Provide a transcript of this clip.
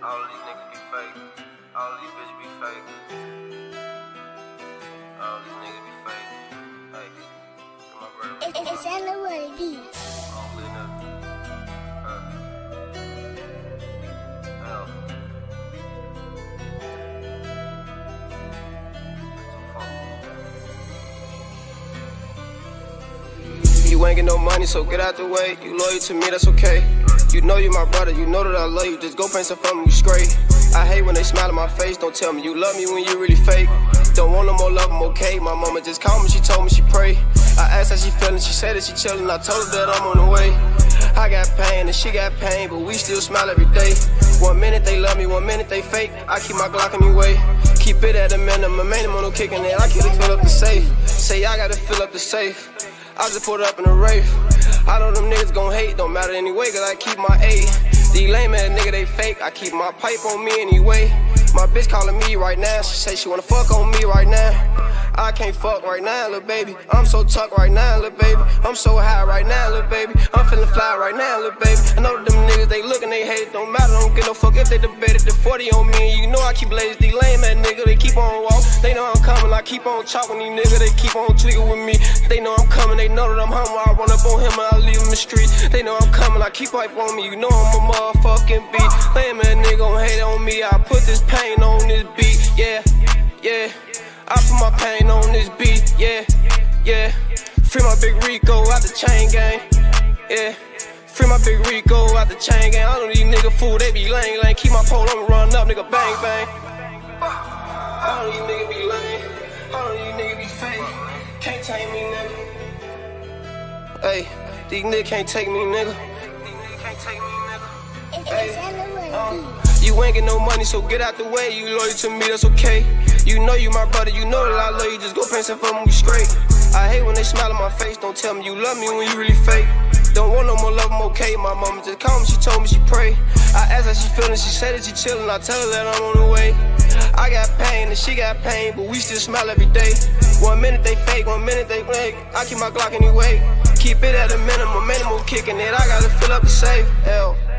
All of these niggas be fake. All of these bitches be fake. All of these niggas be fake. Hey, my brother. It's L.O.D. I don't believe nothing. Hell. You ain't get no money, so get out the way. You loyal to me, that's okay. You know you my brother, you know that I love you. Just go paint some fun when you straight. I hate when they smile in my face. Don't tell me you love me when you really fake. Don't want no more love, I'm okay. My mama just called me, she told me she pray. I asked how she feeling, she said that she chillin'. I told her that I'm on the way. I got pain and she got pain, but we still smile every day. 1 minute they love me, 1 minute they fake. I keep my Glock anyway. Keep it at a minimum, no kicking it. I can't fill up the safe. Say I gotta fill up the safe. I just put up in a rave. I know them niggas gon' hate, don't matter anyway, cause I keep my A. These lame ass nigga, they fake, I keep my pipe on me anyway. My bitch calling me right now, she say she wanna fuck on me right now. I can't fuck right now, little baby. I'm so tucked right now, little baby. I'm so high right now, little baby. I'm feeling fly right now, little baby. I know that them niggas, they lookin', they hate, don't matter, don't give no fuck if they debated the 40 on me. And you know I keep lazy, these lame ass nigga, they keep on walk. They know I'm coming, I keep on talking, these niggas, they keep on tweaking with me. They know I'm coming, they know that I'm humble. I run up on him and I leave him in the street. They know I'm coming, I keep hype on me. You know I'm a motherfucking beat. Lame ass nigga gon' hate on me. I put this pain on this beat, yeah, yeah. I put my pain on this beat, yeah, yeah. Free my big Rico out the chain gang, yeah. Free my big Rico out the chain gang. I know these nigga fool, they be lame. Keep my pole, I'ma run up, nigga, bang, bang. I know these niggas be lame. I know these niggas be fake. Can't take me, nigga. Hey, these niggas can't take me, nigga. These niggas can't take me, nigga. It's L.O.D. You ain't get no money, so get out the way. You loyal to me, that's okay. You know you my brother, you know that I love you. Just go paint some fun when we straight. I hate when they smile in my face. Don't tell me you love me when you really fake. Don't want no more love, I'm okay. My mama just called me, she told me she pray. I asked how she feeling, she said that she chillin'. I tell her that I'm on the way. I got pain and she got pain, but we still smile every day. 1 minute they fake, 1 minute they fake. I keep my Glock anyway. Keep it at a minimum, kicking it. I gotta fill up the safe. Hell.